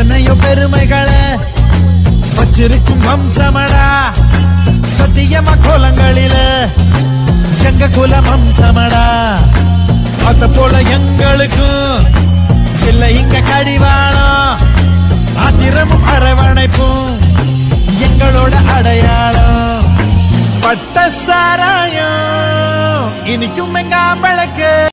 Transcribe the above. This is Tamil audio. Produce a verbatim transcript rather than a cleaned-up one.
எத்தனையோ பெருமைகளை வச்சிருக்கும் வம்சமடா சத்தியமா கோலங்களில எங்க குல வம்சமடா. அத போல எங்களுக்கும் இல்லை இங்க கடிவாளம் ஆத்திரமும் அரவணைப்பும் எங்களோட அடையாளம். பட்ட சாராயம் இனிக்கும் எங்க ஆம்பளுக்கு